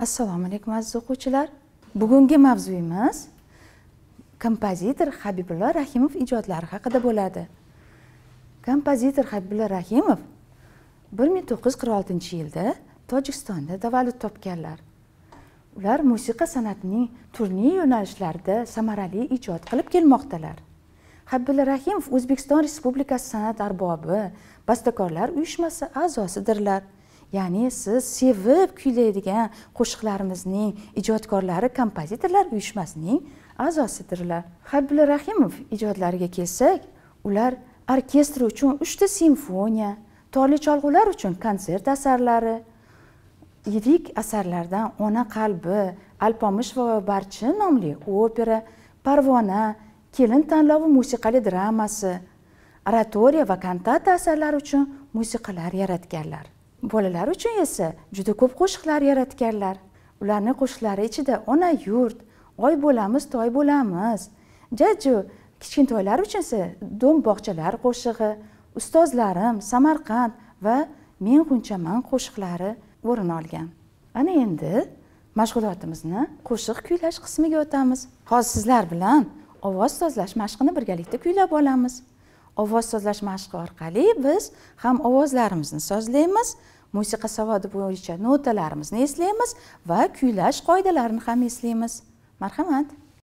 Assalomu alaykum aziz o'quvchilar. Bugungi mavzuyimiz kompozitor Habibulla Rahimov ijodlari haqida bo'ladi. Kompozitor Habibulla Rahimov 1946-yilda Tojikistonda tavallud topganlar. Ular musiqa san'atining turli yo'nalishlarida samarali ijod qilib kelmoqdalar. Habibulla Rahimov O'zbekiston Respublikasi san'at arbobi, bastakorlar uyushmasi a'zosidirlar. Ya'ni siz sevib kuylaydigan qo'shiqlarimizning ijodkorlari kompozitorlar uyushmasining a'zosidirlar. Habibulla Rahimov ijodlariga kelsak, ular orkestr uchun 3 ta simfoniya, torli cholg'ular uchun konsert asarlari, yirik asarlardan Ona qalbi, Alpomish va Barchi nomli opera, Parvona, Kelin tanlovi musiqali dramasi, oratoriya va kantata asarlari uchun musiqalar yaratganlar. Bolalar uchun esa juda ko'p qo'shiqlar yaratganlar. Ularning qo'shiqlari ichida Ona yurt, Oy bo'lamiz, toy bo'lamiz, Jajju, kichkintoylar uchun esa Do'm bog'chalar qo'shig'i, Ustozlarim, Samarqand va Men G'unchaman qo'shiqlari o'rin olgan. Ana endi mashg'ulotimizni qo'shiq kuylash qismiga o'tamiz. Hozir sizlar bilan ovoz sozlash mashqini birgalikda kuylab olamiz. Ovoz sozlash mashqi orqali biz ham ovozlarimizni sozlaymiz, musiqa savodi bo'yicha notalarimizni eslaymiz va kuylash qoidalarini ham eslaymiz. Marhamat.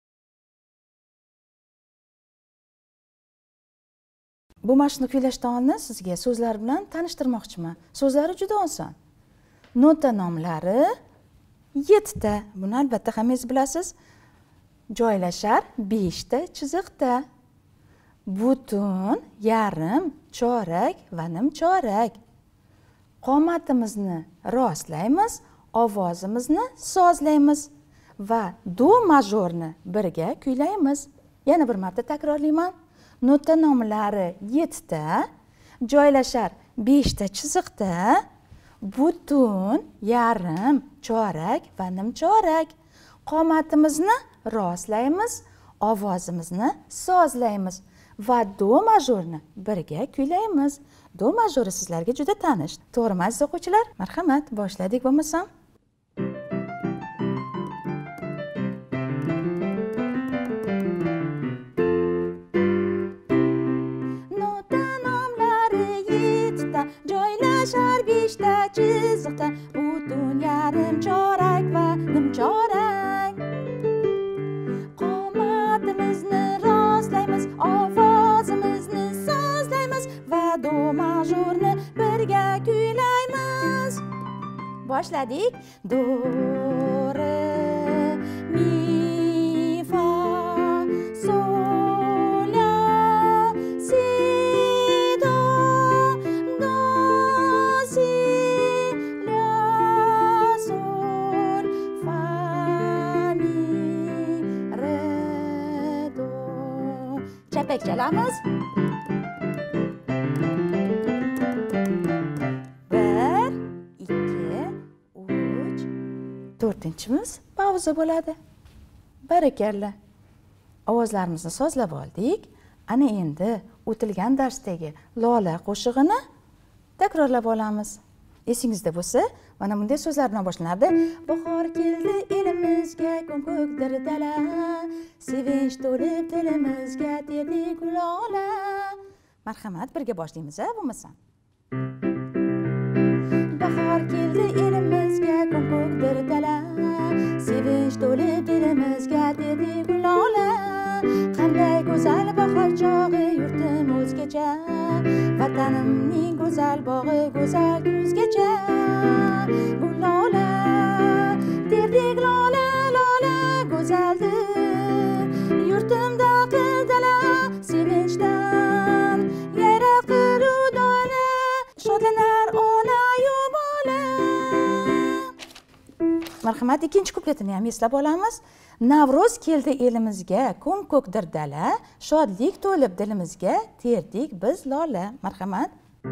Bu mashqni kuylashdan oldin sizga so'zlar bilan tanishtirmoqchiman. So'zlari juda oson. Nota nomlari 7 ta. Buni albatta hammangiz bilasiz. Joylashar 5 ta chiziqda. Butun, yarim, chorak va nimchorak. Qomatimizni rostlaymiz, ovozimizni sozlaymiz va do majorni birga kuylaymiz. Yana bir marta takrorlayman. Nota nomlari 7 ta, joylashar 5 ta chiziqda, butun, yarim, chorak va nimchorak. Qomatimizni rostlaymiz, ovozimizni sozlaymiz va do majorni birga kuylaymiz. Do majori sizlarga juda tanish. To'g'rimi aziz o'quvchilar? Marhamat, boshladik bo'lmasam. Nota nomlari 7 ta, joylashar 5 ta chiziqda, butun, yarim, chorak va nimchorak. Qomatimizni rostlaymiz, ovozimizni sozlaymiz va do majorni birga kuylaymiz. Boshladik. Do, re, mi, fa, sol, la, si, do, si, la, sol, fa, mi, re, do. Chapak chalamiz. 4-miz pauza bo'ladi. Barakalla. Ovozlarimizni sozlab oldik. Ana endi o'tilgan darsdagi Lola qo'shig'ini takrorlab olamiz. Esingizda bo'lsa, mana bunday so'zlar bilan boshlanadi. Bahor keldi elimizga, ko'm-ko'kdir dala, sevinch to'lib dilimizga terdi gulola. Marhamat, birga boshlaymiz, bo'lmasa. Bahor keldi elimizga, ko'm-ko'kdir dala, sevinch to'lib dilimizga terdi gulola. Qanday go'zal bahor chog'i yurtim o'zgacha, vatanimning go'zal bog'i go'zal kuzgacha. Gulola, terdik lola, lola go'zaldir, yurtimda qildala sevinchdan, yayrab qirudona, shodlanar ona-yu bola. Marhamat, ikkinchi kupletini ham eslab olamiz. Navro'z keldi elimizga, ko'm-ko'kdir dala, shodlik to'lib dilimizga, terdik biz lola. Marhamat.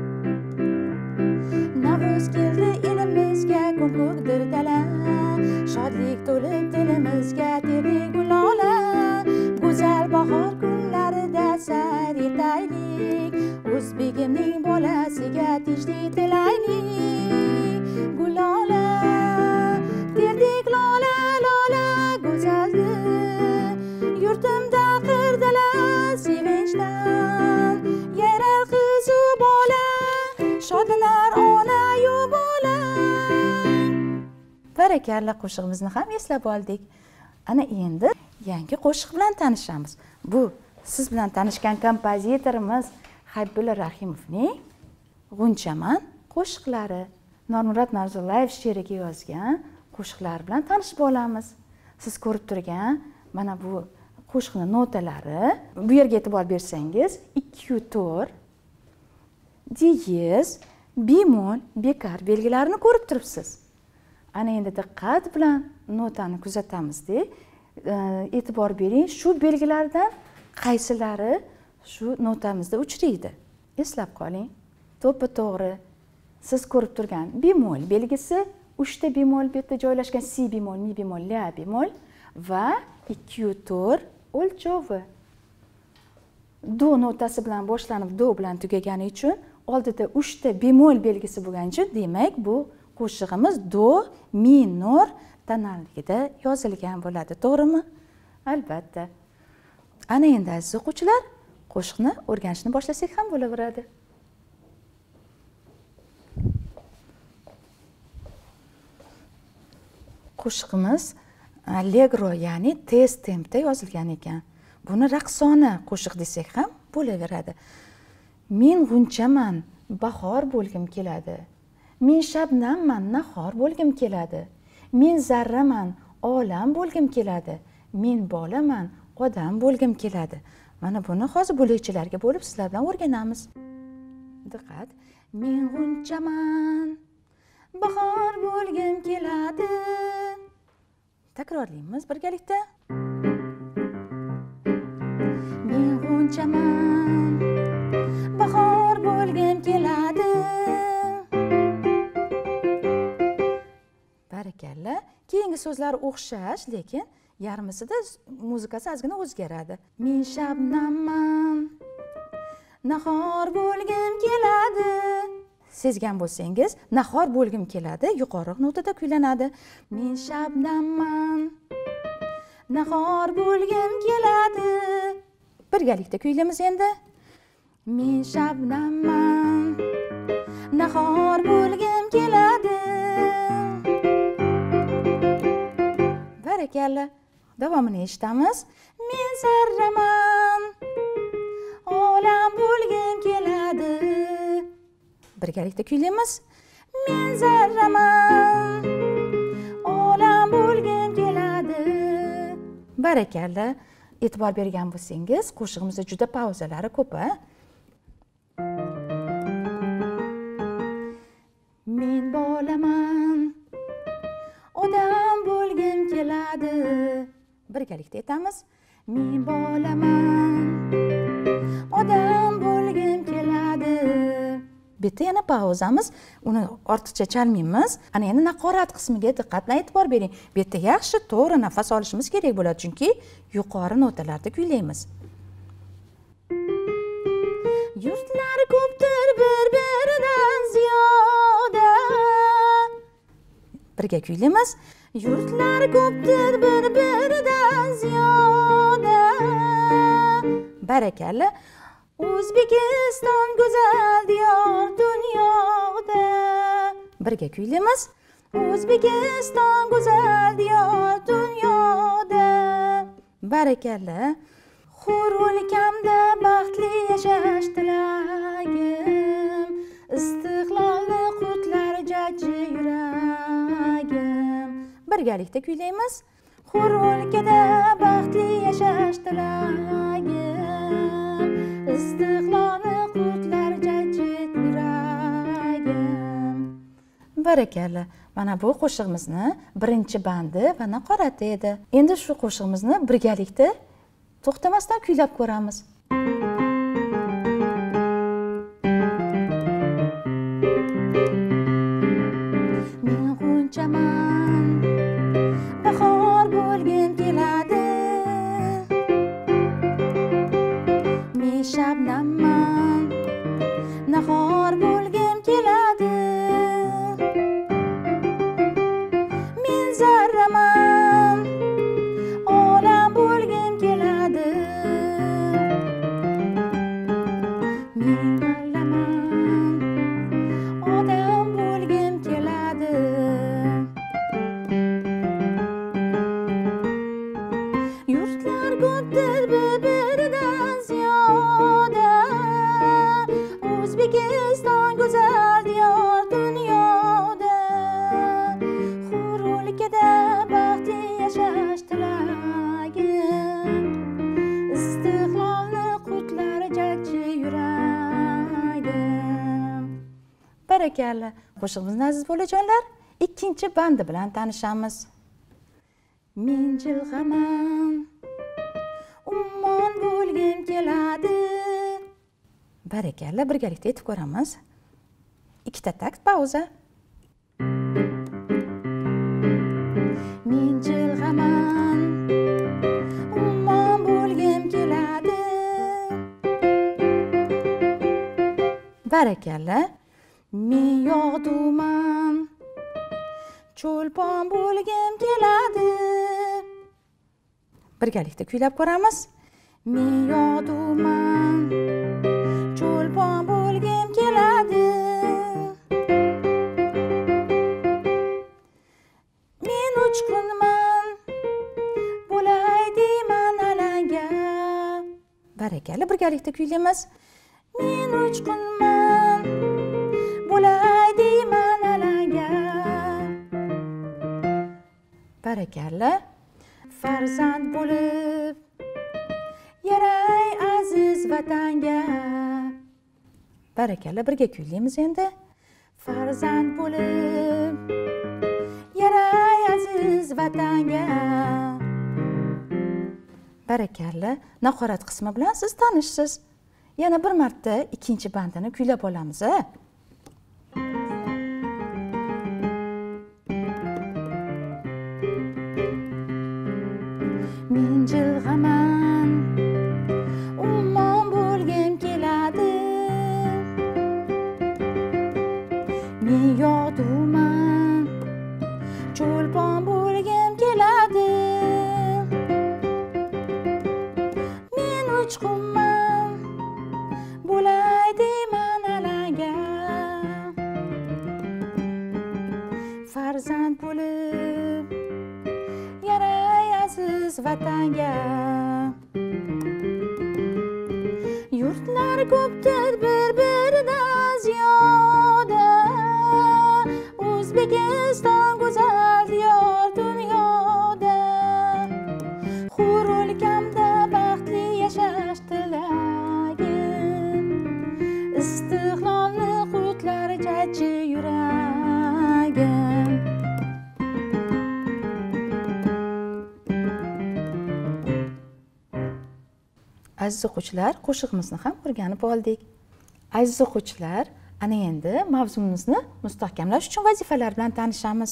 Navro'z keldi elimizga, ko'm-ko'kdir dala, shodlik to'lib dilimizga, terdik gulola. Go'zal bahor kunlarida sayr etaylik, o'zbegimning bolasiga tinchlik tilaylik. Gulola, terdik Barakalla, qo'shig'imizni ham eslab oldik. Ana endi yangi qo'shiq bilan tanishamiz. Bu siz bilan tanishgan kompozitorimiz Habibulla Rahimovning G'unchaman qo'shiqlari. Nurmurod Narzullayev she'riga yozgan qo'shiqlar bilan tanishib olamiz. Siz ko'rib turgan mana bu qo'shiqning notalari, bu yerga e'tibor bersangiz 2-4, diez, bemol, bekar belgilarini ko'rib turibsiz. Ana endi diqqat bilan notani kuzatamizda, e'tibor bering, shu belgilardan qaysilari shu notamizda uchraydi. Eslab qoling. To'ppa-to'g'ri. Siz ko'rib turgan bemol belgisi 3 ta bemol bu yerda joylashgan, si bemol, mi bemol, la bemol va 2-4 o'lchovi. Do notasi bilan boshlanib do bilan tugagani uchun oldida 3 ta bemol belgisi bo'lgani uchun, demak bu qo'shig'imiz do minor tonalligida yozilgan bo'ladi, to'g'rimi? Albatta. Ana endi aziz o'quvchilar, qo'shiqni o'rganishni boshlasak ham bo'laveradi. Qo'shiqimiz allegro, ya'ni tez tempda yozilgan ekan. Buni raqsona qo'shiq desak ham bo'laveradi. Men g'unchaman, bahor bo'lgim keladi. Men shabnamman, nahor bo'lgim keladi. Men zarraman, olam bo'lgim keladi. Men bolaman, odam bo'lgim keladi. Mana buni hozir bo'lakchalarga bo'lib sizlar bilan o'rganamiz. Diqqat. Men g'unchaman, bahor bo'lgim keladi. Takrorlaymiz birgalikda. Men g'unchaman, bahor bo'lgim keladi. Barakalla. Keyingi so'zlar o'xshash, lekin yarmisida muzikasi ozgina o'zgaradi. Men shabnamman, nahor bo'lgim keladi. Sezgan bo'lsangiz, nahor bo'lgim keladi yuqoriroq notada kuylanadi. Men shabnamman, nahor bo'lgim keladi. Birgalikda kuylaymiz endi. Men shabnamman, nahor bo'lgim keladi. Barakalla. Davomini eshitamiz. Men zarraman, olam bo'lgim keladi. Birgalikda kuylaymiz. Men zarraman, olam bo'lgim keladi. Barakalla. E'tibor bergan bo'lsangiz, qo'shig'imizda juda pauzalari ko'p. Men bolaman, odam bo'lgim keladi. Birgalikda aytamiz. Men bolaman, odam bo'lgim keladi. Bu yerda yana pauzamiz, uni ortiqcha chalmaymiz. Ana endi naqorat qismiga diqqat bilan e'tibor bering. Bu yerda yaxshi to'g'ri nafas olishimiz kerak bo'ladi, chunki yuqori notalarda kuylaymiz. Yurtlar ko'pdir bir-biridan ziyoda. Birga kuylaymiz. Yurtlar ko'pdir bir-biridan ziyoda. Barakalla. O'zbekiston go'zal diyor dunyoda. Birga kuylaymiz. O'zbekiston go'zal diyor dunyoda. Barakalla. Hur o'lkamda baxtli yashash tilagim. Istiqlolni qutlar jajji yuragim. Birgalikda kuylaymiz. Hur o'lkada baxtli yashash tilagim. Istiqlolni qutlar jajji yuragim. Barakalla. Mana bu qo'shig'imizni birinchi bandi va naqorati edi. Endi shu qo'shig'imizni birgalikda to'xtamasdan kuylab ko'ramiz. Men g'unchaman, bahor bo'lgim keladi. Men shabnamman, nahor bo'lgim keladi. Men zarraman, olam bo'lgim keladi. Men bolaman, odam bo'lgim keladi. Barakalla. Qo'shig'imizni aziz bolajonlar, ikkinchi bandi bilan tanishamiz. Men jilg'aman, ummon bo'lgim keladi. Barakalla, birgalikda aytib ko'ramiz. Ikkita takt pauza. Men jilg'aman, ummon bo'lgim keladi. Barakalla. Men yog'duman, cho'lpon bo'lgim keladi. Birgalikda kuylab ko'ramiz. Men yog'duman, cho'lpon bo'lgim keladi. Men uchqunman, bo'lay deyman alanga. Barakalla, birgalikda kuylaymiz. Men uchqunman, bo'lay deyman alanga. Barakalla. Farzand bo'lib yaray aziz vatanga. Barakalla, birga kuylaymiz endi. Farzand bo'lib yaray aziz vatanga. Barakalla, naqorat qismi bilan siz tanishsiz. Yana bir marta ikkinchi bandini kuylab olamiz. Men jilg'aman, ummon bo'lgim keladi. Men yog'duman, cho'lpon bo'lgim keladi. Men uchqunman, bo'lay deyman alanga. Farzand bo'lib yaray aziz vatanga. Yurtlar ko'pdir bir-biridan ziyoda. O'zbekiston go'zal diyor dunyoda. Hur o'lkamda baxtli yashash tilagim. Istiqlolni qutlar jajji yuragim. Aziz o'quvchilar, qo'shig'imizni ham o'rganib oldik. Aziz o'quvchilar, ana endi mavzumizni mustahkamlash uchun vazifalar bilan tanishamiz.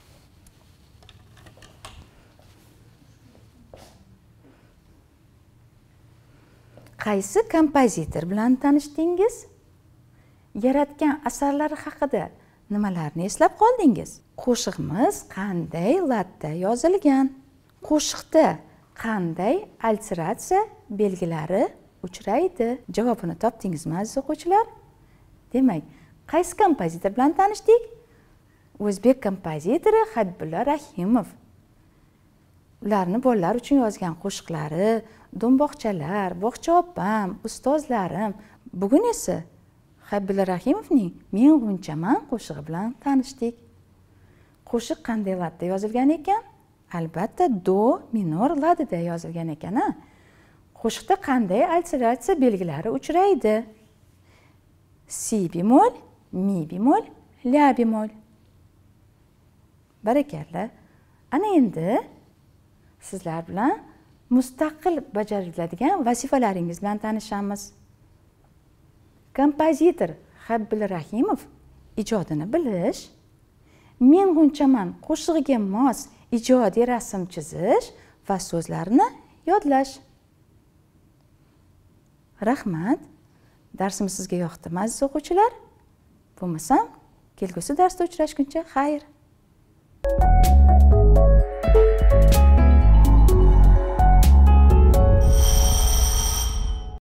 Qaysi kompozitor bilan tanishdingiz? Yaratgan asarlari haqida nimalarni eslab qoldingiz? Qo'shig'imiz qanday latda yozilgan? Qo'shiqda qanday alliteratsiya belgilari uchraydi? Javobini topdingizmi aziz o'quvchilar? Demak, qaysi kompozitor bilan tanishdik? O'zbek kompozitori Habibulla Rahimov. Ularni bolalar uchun yozgan qo'shiqlari, Do'mboqchalar, Bog'cha opam, ustozlarim. Bugun esa Habibulla Rahimovning Men g'unchaman qo'shig'i bilan tanishdik. Qo'shiq qanday latda yozilgan ekan? Albatta do minor ladida yozilgan ekan. Qo'shiqda qanday alliteratsiya belgilari uchraydi? Si bemol, mi bemol, la bemol. Barakalla. Ana endi sizlar bilan mustaqil bajariladigan vazifalaringiz bilan tanishamiz. Kompozitor Habibulla Rahimov ijodini bilish, Men g'unchaman qo'shig'iga mos ijodiy rasm chizish va so'zlarni yodlash. Rahmat. Darsimiz sizga yoqdimi aziz o'quvchilar? Bo'lmasam, kelgusi darsda uchrashguncha xayr.